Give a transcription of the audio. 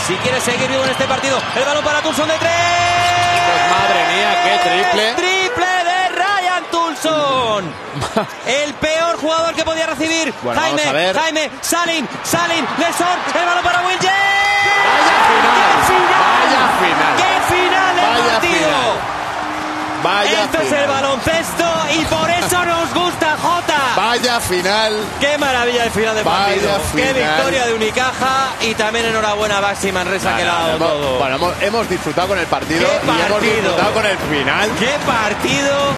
si quiere seguir vivo en este partido. El balón para Toulson de 3. Pues madre mía, qué triple. Triple de Ryan Toulson. El peor jugador que podía recibir. Bueno, Jaime, Salin, Lesor, el balón para Will James. Vaya final. ¡Qué final del partido! Esto es el baloncesto y por eso nos gusta, Jota. Vaya final. Qué maravilla el final del partido. Qué victoria de Unicaja y también enhorabuena a Baxi Manresa que lo ha dado todo. Bueno, hemos disfrutado con el partido y hemos disfrutado con el final. ¡Qué partido!